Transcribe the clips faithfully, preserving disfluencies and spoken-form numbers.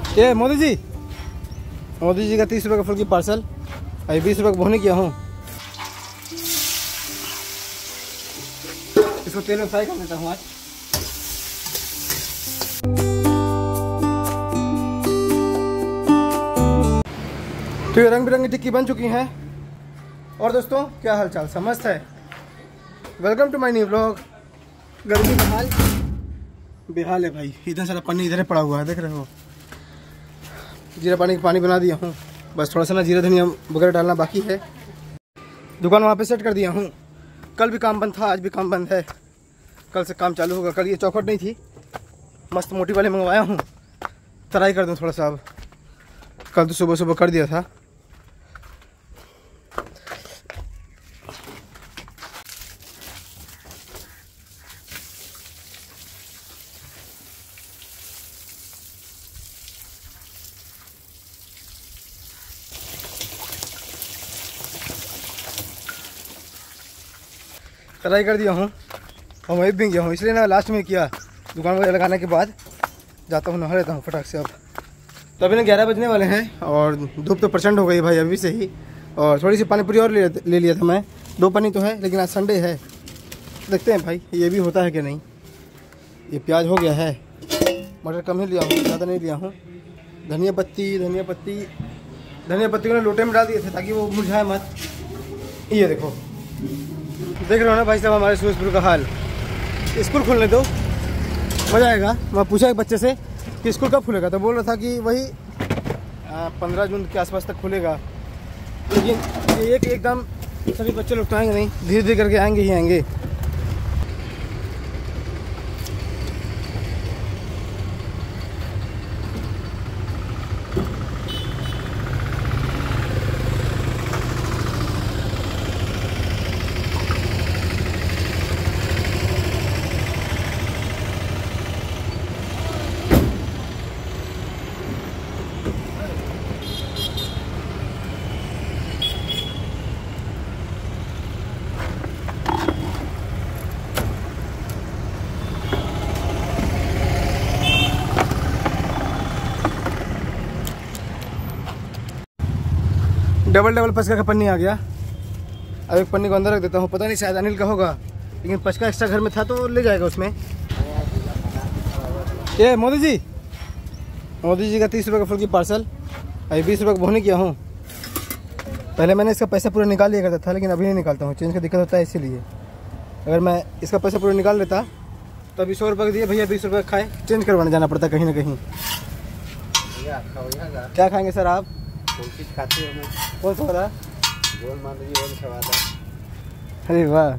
ये मोदी जी मोदी जी का तीस रुपये का फुल्की पार्सल, अभी बीस रुपये का भुनी किया हूँ। इसको तेल में फ्राई कर देता हूँ आज। तो ये रंग बिरंगी टिक्की बन चुकी हैं। और दोस्तों क्या हाल चाल, समस्त है। Welcome to my new blog. गर्मी का हाल बेहाल है भाई। इतना सारा पानी इधर पड़ा हुआ है, देख रहे हो। जीरा पानी का पानी बना दिया हूँ, बस थोड़ा सा ना जीरा धनिया वगैरह डालना बाकी है। दुकान वहाँ पे सेट कर दिया हूँ। कल भी काम बंद था, आज भी काम बंद है। कल से काम चालू होगा। कल ये चौखट नहीं थी, मस्त मोटी वाले मंगवाया हूँ, ट्राई कर दूँ थोड़ा सा। अब कल तो सुबह सुबह कर दिया था। ट्राई कर दिया हूँ और वही भी गया हूँ, इसलिए ना लास्ट में किया। दुकान वगैरह लगाने के बाद जाता हूँ, नहा लेता हूँ फटाक से। अब तो अभी ना ग्यारह बजने वाले हैं और धूप तो प्रचंड हो गई भाई अभी से ही। और थोड़ी सी पानी पूरी और ले, ले लिया था मैं। दो पानी तो है, लेकिन आज संडे है, देखते हैं भाई ये भी होता है कि नहीं। ये प्याज हो गया है, मटर कम ही लिया हूँ, ज़्यादा नहीं लिया हूँ। धनिया पत्ती धनिया पत्ती धनिया पत्ती को ना लोटे में डाल दिए थे ताकि वो मुरझाए मत। ये देखो, देख रहे हो ना भाई साहब हमारे सूरजपुर का हाल। स्कूल खुलने दो, मज़ा आएगा। मैं पूछा एक बच्चे से कि स्कूल कब खुलेगा, तो बोल रहा था कि वही पंद्रह जून के आसपास तक खुलेगा। लेकिन ये कि एकदम सभी बच्चे लोग तो आएंगे नहीं, धीरे धीरे करके आएंगे ही आएंगे। डबल डबल पचका का पन्नी आ गया। अब एक पन्नी को अंदर रख देता हूँ, पता नहीं शायद अनिल का होगा, लेकिन पचका एक्स्ट्रा घर में था तो ले जाएगा उसमें। ये मोदी जी मोदी जी का तीस रुपये का फुल्की पार्सल, अभी बीस रुपये का भुनी किया हूँ। पहले मैंने इसका पैसा पूरा निकाल लिया करता था, लेकिन अभी नहीं निकालता हूँ, चेंज का दिक्कत होता है इसीलिए। अगर मैं इसका पैसा पूरा निकाल लेता तो अभी सौ रुपये का दिए भैया, बीस रुपये खाए, चेंज करवाने जाना पड़ता कहीं ना कहीं। क्या खाएंगे सर आप? खाते हो? कौन सा वाला? गोल मान लीजिए, गोल खवाता। अरे वाह,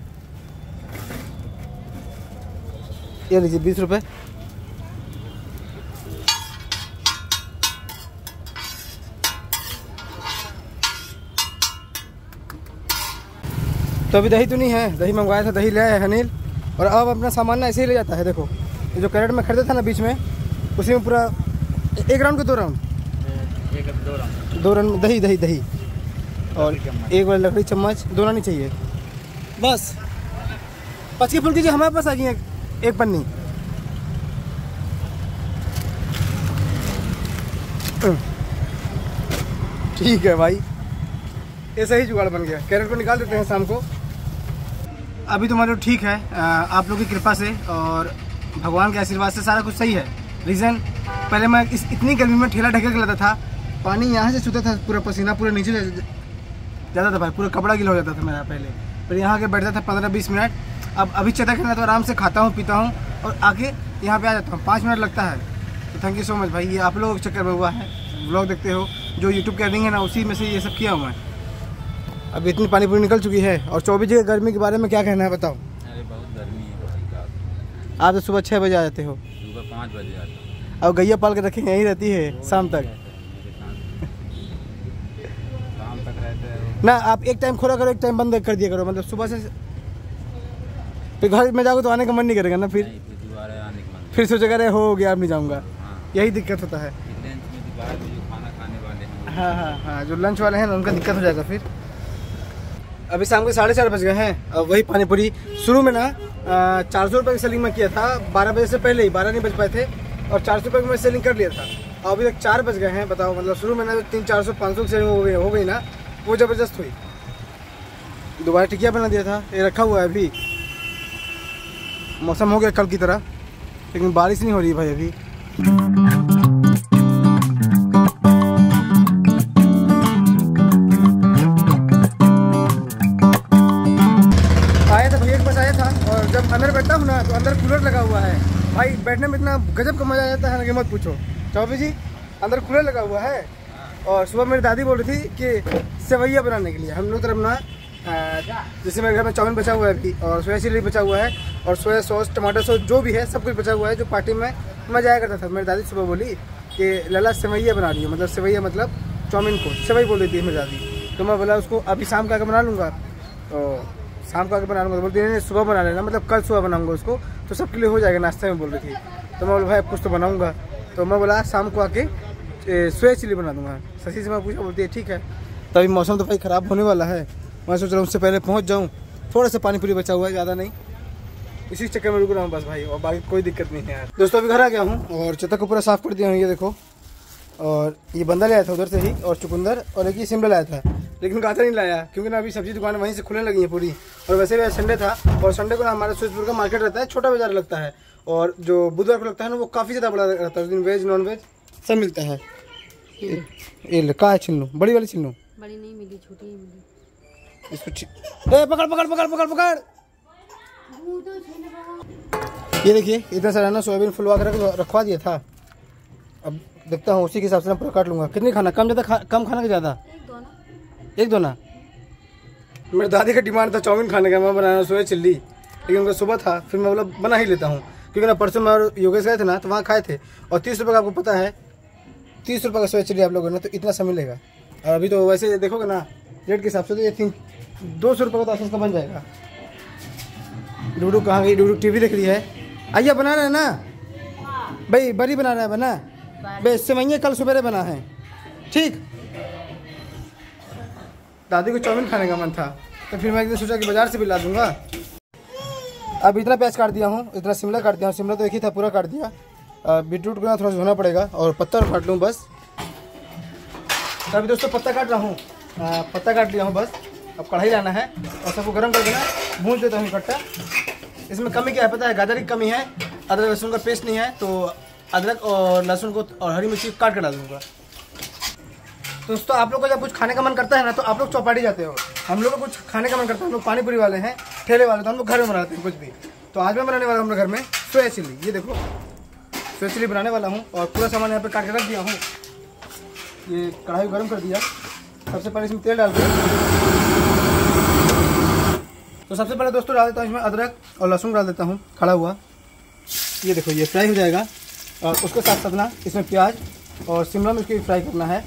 ये लीजिए बीस रुपये। तो अभी दही तो नहीं है, दही मंगवाया था, दही ले आया है अनिल। और अब अपना सामान ना ऐसे ही ले जाता है। देखो ये जो कैरेट में खरीदा था ना बीच में, उसी में पूरा एक राउंड के दो राउंड एक दो राउंड दो राउंड दही दही दही और एक बार लकड़ी चम्मच, दो रानी चाहिए बस। पचकी फुल्की जी हमारे पास आ गई है एक पन्नी। ठीक है भाई, ऐसा ही जुगाड़ बन गया। कैरेट को निकाल देते हैं शाम को। अभी तो मतलब ठीक है, आप लोगों की कृपा से और भगवान के आशीर्वाद से सारा कुछ सही है। रीज़न, पहले मैं इस इतनी गर्मी में ठेला ढके के लाता था, पानी यहाँ से छूता था, पूरा पसीना पूरा नीचे जाता था भाई, पूरा कपड़ा गीला हो जाता था मेरा पहले। फिर यहाँ आके बैठता था पंद्रह बीस मिनट। अब अभी चेता करना तो आराम से खाता हूँ पीता हूँ और आके यहाँ पे आ जाता हूँ, पाँच मिनट लगता है। तो थैंक यू सो मच भाई, ये आप लोगों के चक्कर में हुआ है। व्लॉग देखते हो, जो यूट्यूब की अर्निंग है ना, उसी में से ये सब किया हूँ मैं। अब इतनी पानी पूरी निकल चुकी है। और चौबीस की गर्मी के बारे में क्या कहना है बताओ? अरे बहुत गर्मी है भाई। आप तो सुबह छः बजे आ जाते हो? सुबह पाँच बजे आता हूँ। अब गैया पाल के रखें, यहीं रहती है शाम तक शाम तक रहते हैं ना। आप एक टाइम खोला करो, एक टाइम बंद कर दिया करो, मतलब सुबह से। फिर घर में जाओगे तो आने का मन नहीं करेगा ना, फिर दोबारा आने का मन, फिर सोचेगा अरे हो गया अब नहीं जाऊँगा। हाँ। यही दिक्कत होता है। खाना खाने वाले हैं, हाँ हाँ हाँ, जो लंच वाले हैं ना उनका दिक्कत हो जाएगा फिर। अभी शाम के साढ़े चार बज गए हैं। अब वही पानी पूरी शुरू में ना चार सौ रुपये की सेलिंग में किया था, बारह बजे से पहले ही, बारह नहीं बज पाए थे और चार सौ रुपये में सेलिंग कर लिया था। अभी तक चार बज गए हैं। बताओ मतलब शुरू में ना जो तीन चार सौ पाँच सौ की सेविंग हो गई हो गई ना, वो ज़बरदस्त हुई। दोबारा टिकिया बना दिया था, ये रखा हुआ है अभी। मौसम हो गया कल की तरह, लेकिन बारिश नहीं हो रही है भाई अभी। आया था भैया के पास आया था, और जब अंदर बैठता हूँ ना तो अंदर कूलर लगा हुआ है भाई। बैठने में इतना गजब का मजा आ जाता है ना कि मत पूछो। चौबे जी अंदर कूलर लगा हुआ है। और सुबह मेरी दादी बोल रही थी कि सेवैया बनाने के लिए हम लोग तरफ ना, जैसे मेरे घर में चाउमीन बचा हुआ है अभी, और सोया चिली बचा हुआ है, और सोया सॉस टमाटर सॉस जो भी है सब कुछ बचा हुआ है, जो पार्टी में मजा आया करता था। मेरी दादी सुबह बोली कि लला सेवैया बना रही है, मतलब सेवैया मतलब चाउमीन को सेवई बोल देती है मेरी दादी। तो मैं बोला उसको अभी शाम का आकर बना लूँगा, तो शाम को आके बना लूँगा। तो बोलती नहीं सुबह बना लेना, मतलब कल सुबह बनाऊँगा उसको, तो सबके लिए हो जाएगा नाश्ते में बोल रही थी। तो मैं बोला भाई कुछ तो बनाऊँगा, तो मैं बोला शाम को आके सोया चिली बना दूँगा। शशि से मैं पूछा, बोलती है ठीक है। तो अभी मौसम तो भाई ख़राब होने वाला है, मैं सोच रहा हूँ उससे पहले पहुँच जाऊँ। थोड़ा सा पानी पूरी बचा हुआ है, ज़्यादा नहीं, इसी चक्कर में रुक रहा हूँ बस भाई, और बाकी कोई दिक्कत नहीं है यार। दोस्तों अभी घर आ गया हूँ और चतक को पूरा साफ़ कर दिया हूँ, ये देखो। और ये बंदा लाया था उधर से ही, और चुकंदर, और एक ही शिमला लाया था, लेकिन गाजर नहीं लाया क्योंकि ना अभी सब्जी दुकान वहीं से खुलने लगी है पूरी। और वैसे भी संडे था, और संडे को ना हमारे सूरजपुर का मार्केट रहता है, छोटा बाजार लगता है, और जो बुधवार को लगता है ना वो काफ़ी ज़्यादा बड़ा रहता है। उस दिन वेज नॉन वेज सब मिलता है। ये का है छिन्नू, बड़ी वाली छिन्नू, बड़ी नहीं मिली, छोटी ही मिली। इसको ए, पकड़ पकड़ पकड़ पकड़ पकड़। ये देखिए इतना सारा ना सोयाबीन फुलवा कर रखवा दिया था। अब देखता हूँ उसी के हिसाब से मैं पूरा काट लूँगा। कितनी खाना, कम ज़्यादा खा, कम खाना कि ज़्यादा? एक दो ना, एक दो ना। मेरी दादी का डिमांड था चाउमीन खाने का, मैं बनाना सोया चिल्ली, लेकिन उनका सुबह था, फिर मैं बोला बना ही लेता हूँ, क्योंकि ना परसों मैं और योगेश गए थे ना तो वहाँ खाए थे। और तीस रुपये का आपको पता है, तीस रुपये का सोया चिल्ली आप लोगों ने तो इतना सा मिलेगा। और अभी तो वैसे देखोगे ना रेट के हिसाब से तो ये तीन दो सौ रुपये का तो आसपास का बन जाएगा। डूडू कहाँ गई? डूडू टीवी देख रही है। आइया बना रहा है ना भाई, बड़ी बना रहा है, बना बे सेवैया कल सवेरे बना है, ठीक। दादी को चाउमीन खाने का मन था, तो फिर मैं एक दिन सोचा कि बाजार से भी ला दूंगा। अब इतना प्याज काट दिया हूँ, इतना शिमला काट दिया हूँ, शिमला तो एक ही था पूरा काट दिया। बीटरूट को ना थोड़ा सा धोना पड़ेगा, और पत्ता काट लूँ बस। तो अभी दोस्तों पत्ता काट रहा हूँ, पत्ता काट लिया हूँ बस। अब कढ़ाई लाना है और सबको गर्म करके ना भून देता हूँ इकट्ठा। इसमें कमी क्या है पता है? गाजर की कमी है, अदरक लहसुन का पेस्ट नहीं है, तो अदरक और लहसुन को और हरी मिर्ची काट कर डाल दूँगा। दोस्तों आप लोग को जब कुछ खाने का मन करता है ना तो आप लोग चौपाटी जाते हो, हम लोग को कुछ खाने का मन करता है, हम लोग पानी पूरी वाले हैं, ठेले वाले, तो हम लोग घर में बनाते हैं कुछ भी। तो आज मैं बनाने वाला हूँ अपने घर में सोया चिल्ली। ये देखो सोया चिल्ली बनाने वाला हूँ, और पूरा सामान यहाँ पे काट के रख दिया हूँ। ये कढ़ाई गर्म कर दिया, सबसे पहले इसमें तेल डाल दिया। तो सबसे पहले दोस्तों डाल देता हूँ इसमें अदरक और लहसुन डाल देता हूँ खड़ा हुआ। ये देखो ये फ्राई हो जाएगा, और उसके साथ साथ ना इसमें प्याज और शिमला मिर्च को भी फ्राई करना है।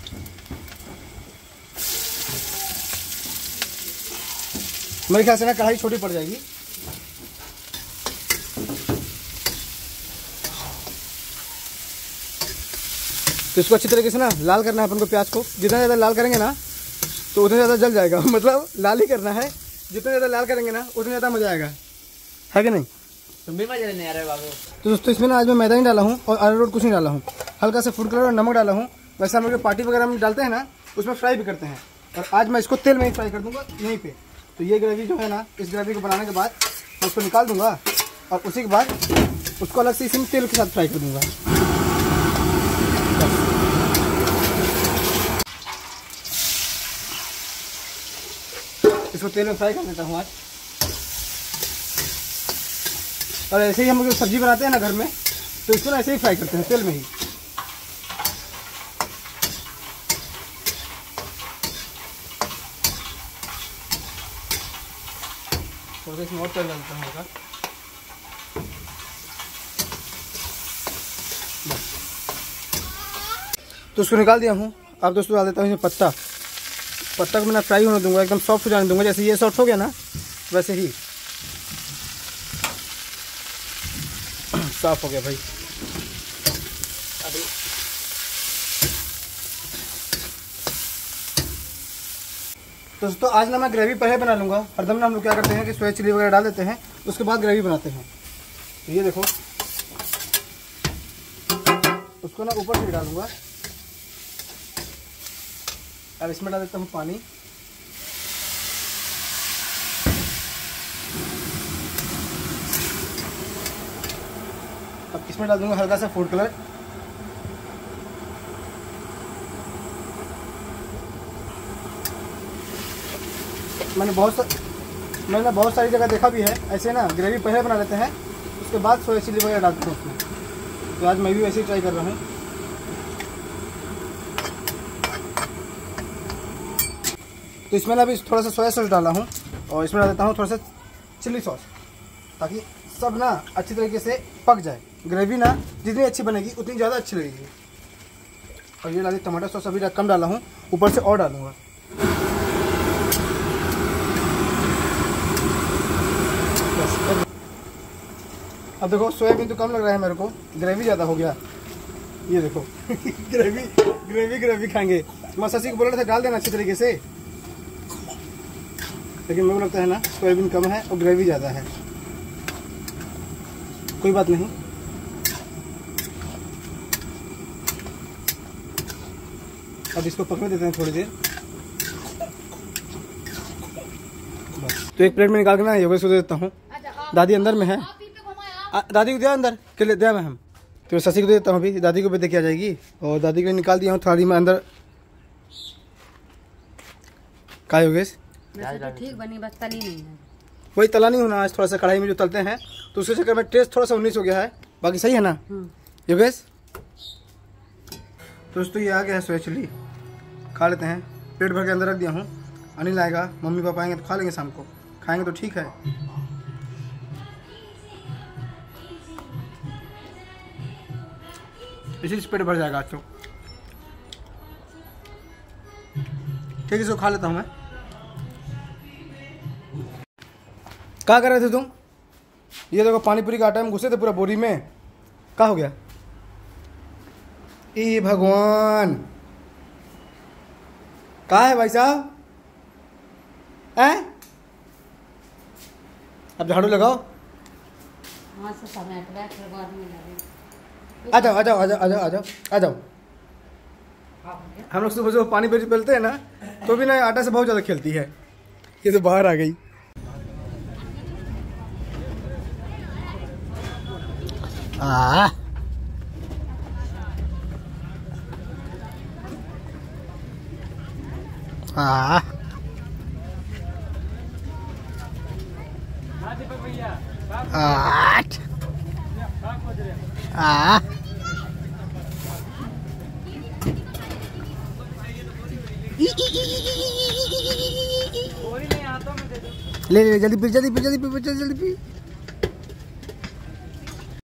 मेरे ख्याल से ना कढ़ाई छोटी पड़ जाएगी। तो इसको अच्छी तरीके से ना लाल करना है अपन को, प्याज को। जितना ज़्यादा लाल करेंगे ना तो उतना ज़्यादा जल जाएगा, मतलब लाल ही करना है। जितना ज़्यादा लाल करेंगे ना उतना ज़्यादा मजा आएगा, है कि नहीं? तुम भी मजा नहीं आ रहे बाबू। तो दोस्तों इसमें ना आज मैं मैदा नहीं डाला हूँ और अरारोट कुछ नहीं डाला हूँ, हल्का सा फूड कलर और नमक डाला हूँ। वैसे हम लोग पार्टी वगैरह में डालते हैं ना उसमें फ्राई भी करते हैं, और आज मैं इसको तेल में ही फ्राई कर दूँगा यहीं पे। तो ये ग्रेवी जो है ना, इस ग्रेवी को बनाने के बाद मैं उसको निकाल दूँगा, और उसी के बाद उसको अलग से इसी तेल के साथ फ्राई कर दूँगा। इसको तेल में फ्राई कर देता हूँ आज। और ऐसे ही हम लोग सब्जी बनाते हैं ना घर में, तो इसको ना ऐसे ही फ्राई करते हैं तेल में ही। थोड़ा सा इसमें और तेल डालता हूँ। तो उसको निकाल दिया हूँ। अब दोस्तों डाल देता हूँ इसमें पत्ता। पत्ता को मैं फ्राई होने दूंगा, एकदम सॉफ्ट हो जाने दूंगा। जैसे ये सॉफ्ट हो गया ना वैसे ही साफ हो गया भाई। तो दोस्तों आज ना मैं ग्रेवी पहले बना लूँगा। हरदम ना हम लोग क्या करते हैं कि सोया चिली वगैरह डाल देते हैं, उसके बाद ग्रेवी बनाते हैं। तो ये देखो उसको इसको ना ऊपर से डालूंगा। अब इसमें डाल देता हूँ पानी। अब इसमें डाल दूंगा हल्का सा फूड कलर। मैंने बहुत सा मैंने ना बहुत सारी जगह देखा भी है ऐसे ना, ग्रेवी पहले बना लेते हैं उसके बाद सोया चिली वगैरह डालते हैं उसमें। तो आज मैं भी वैसे ही ट्राई कर रहा हूँ। तो इसमें ना अभी थोड़ा सा सोया सॉस डाला हूँ और इसमें डाल देता हूँ थोड़ा सा चिली सॉस, ताकि सब ना अच्छी तरीके से पक जाए। ग्रेवी ना जितनी अच्छी बनेगी उतनी ज़्यादा अच्छी लगेगी। और ये डाली टमाटर सॉस अभी कम डाला हूँ, ऊपर से और डालूँगा। अब देखो सोयाबीन तो कम लग रहा है मेरे को, ग्रेवी ज़्यादा हो गया। ये देखो ग्रेवी ग्रेवी ग्रेवी खाएंगे। मैं शशि को बोल रहा था डाल देना अच्छी तरीके से, लेकिन मेरे को लगता है ना सोयाबीन कम है और ग्रेवी ज़्यादा है। कोई बात नहीं, अब इसको पकने देते हैं थोड़ी देर बस। तो एक प्लेट में निकाल के ना योगेश को दे देता हूँ। दादी अंदर में है, आ, दादी को दिया अंदर के लिए दिया मैं हम तो शशि को दे देता हूँ। अभी दादी को भी दे के आ जाएगी। और दादी के लिए निकाल दिया हूँ थाली में अंदर। का योगेश वैसे तो ठीक बनी, बस तली नहीं है। वही तला नहीं होना, आज थोड़ा सा कढ़ाई में जो तलते हैं तो उसके चक्कर में टेस्ट थोड़ा सा उन्नीस हो गया है। बाकी सही है ना योगेश? तो दोस्तों ये आ गया है सोया चिली, खा लेते हैं। पेट भर के अंदर रख दिया हूँ। अनिल आएगा, मम्मी पापा आएंगे तो खा लेंगे, शाम को खाएंगे तो ठीक है। इसी से पेट भर जाएगा आज तो। ठीक है, इसको खा लेता हूँ मैं। क्या कर रहे थे तुम? ये देखो पानी पूरी का आटा में घुसे थे पूरा बोरी में। क्या हो गया? ई भगवान, कहाँ है भाई साहब? हैं? अब झाड़ू लगाओ। हाँ से समेट बैठ के बाद में लगे। आ जाओ आ जाओ आ जाओ आ जाओ आ जाओ आ जाओ। हम लोग सुबह सुबह पानी पूरी पेलते हैं ना, तो भी ना आटा से बहुत ज़्यादा खेलती है। ये तो बाहर आ गई। आ आ आठ आ ले ले जल्दी पी जल्दी पी जल्दी पी जल्दी जल्दी पी।